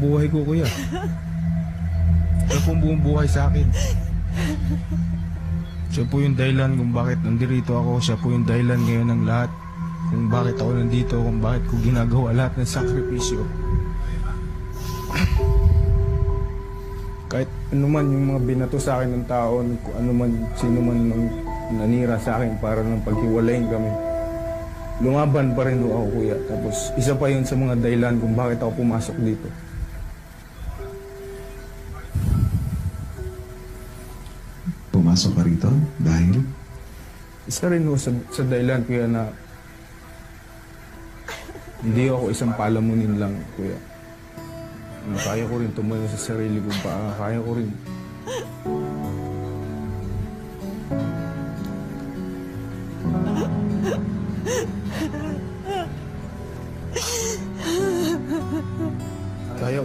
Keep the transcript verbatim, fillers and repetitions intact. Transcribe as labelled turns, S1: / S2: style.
S1: buhay ko, kuya. Siya po ang buong buhay sa akin. Siya po yung dahilan kung bakit nandito ako. Siya po yung dahilan ngayon ng lahat. Kung bakit ako nandito, kung bakit ko ginagawa lahat ng sakripisyo. Kahit ano man yung mga binato sa akin ng tao, kung ano man, sino man nang nanira sa akin para nang paghiwalayin kami, lumaban pa rin ako, kuya. Tapos isa pa yun sa mga dahilan kung bakit ako pumasok dito.
S2: Pumasok ka rito dahil?
S1: Isa rin ho sa, sa dahilan, kuya, na hindi ako isang palamunin lang, kuya. Na kaya ko rin tumayo sa sarili kong paa. Kaya ko rin.